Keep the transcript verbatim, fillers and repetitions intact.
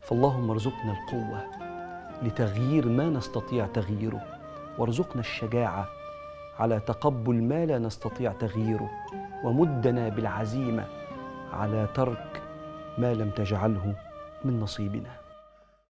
فاللهم ارزقنا القوة لتغيير ما نستطيع تغييره، وارزقنا الشجاعة على تقبل ما لا نستطيع تغييره، ومدنا بالعزيمة على ترك ما لم تجعله من نصيبنا.